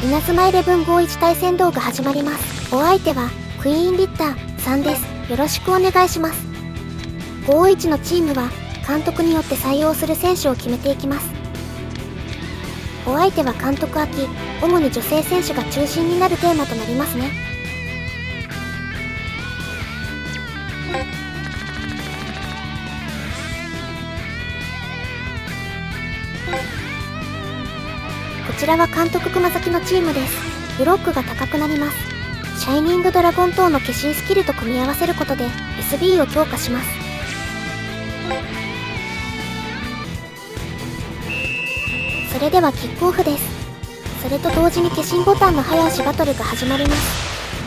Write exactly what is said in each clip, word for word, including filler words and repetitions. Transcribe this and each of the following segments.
稲妻イレブンごじゅういち対戦動画始まります。お相手はクイーンリッターさんです。よろしくお願いします。ごじゅういちのチームは監督によって採用する選手を決めていきます。お相手は監督秋、主に女性選手が中心になるテーマとなりますね。こちらは監督熊崎のチームです。ブロックが高くなります。シャイニングドラゴン等の化身スキルと組み合わせることで エスビー を強化します。それではキックオフです。それと同時に化身ボタンの早押しバトルが始まります。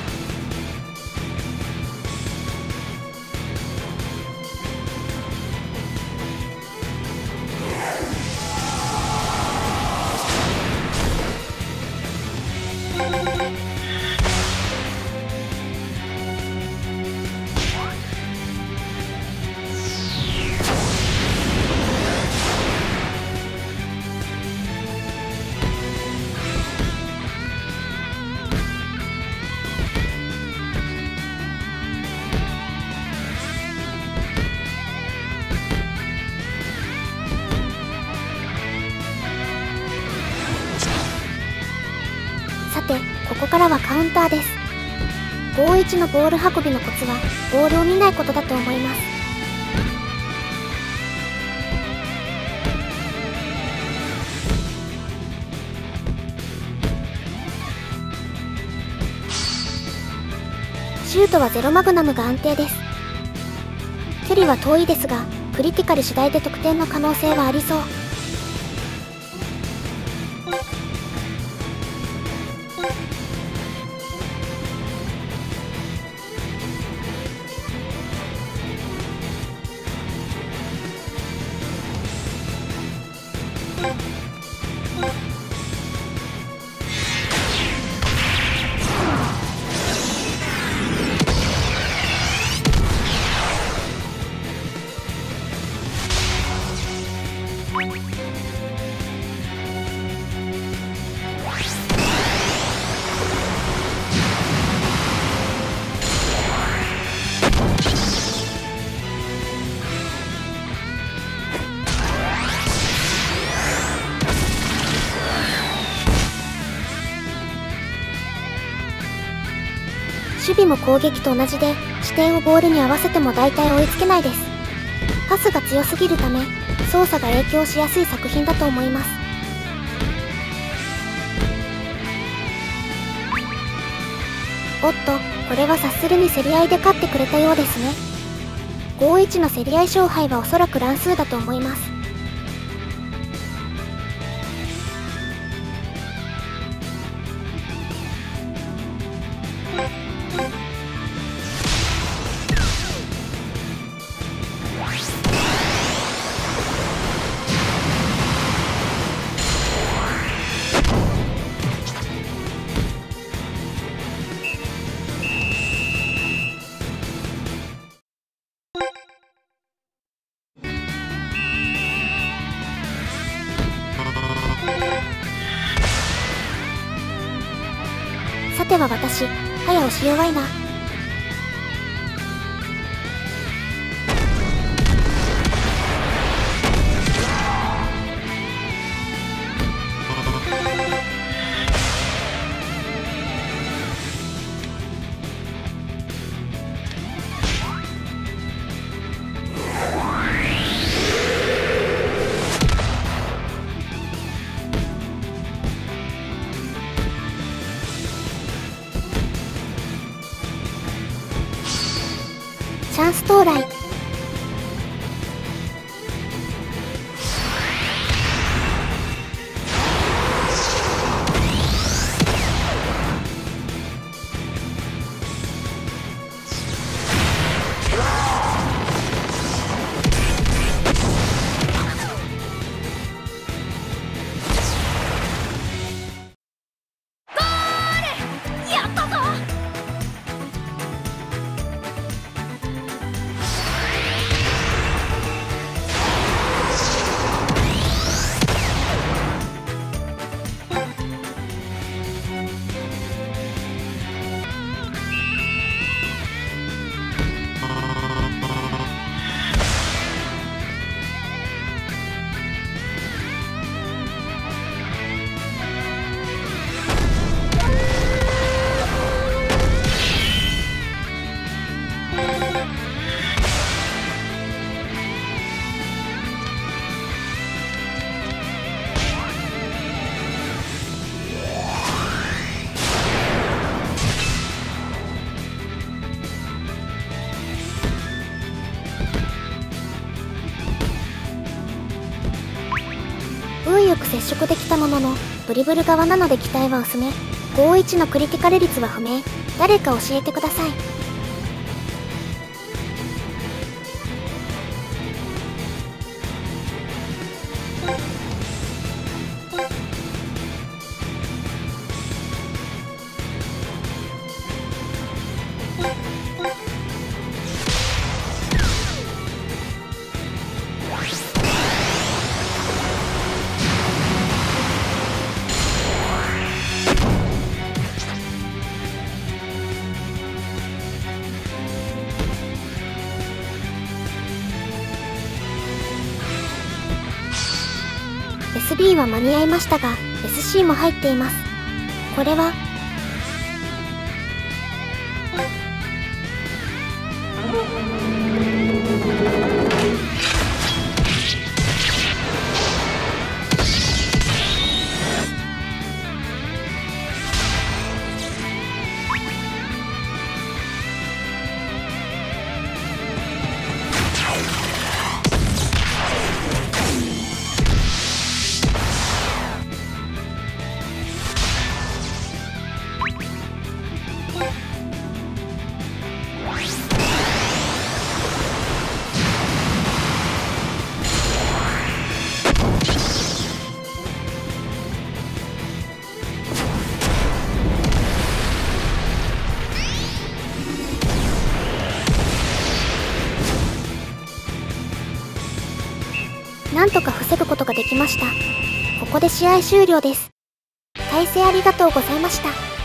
さて、ここからはカウンターです。ごじゅういちのボール運びのコツは、ボールを見ないことだと思います。シュートはゼロマグナムが安定です。距離は遠いですが、クリティカル次第で得点の可能性はありそう。守備も攻撃と同じで、視点をボールに合わせても大体追いつけないです。パスが強すぎるため、操作が影響しやすい作品だと思います。おっと、これは察するに競り合いで勝ってくれたようですね。ごじゅういちの競り合い勝敗はおそらく乱数だと思います。さては私、早押し弱いな。チャンス到来。 接触できたものの、ブリブル側なので機体は薄め。ごじゅういちのクリティカル率は不明。誰か教えてください。エスビー は間に合いましたが、エスシー も入っています。これはなんとか防ぐことができました。ここで試合終了です。対戦ありがとうございました。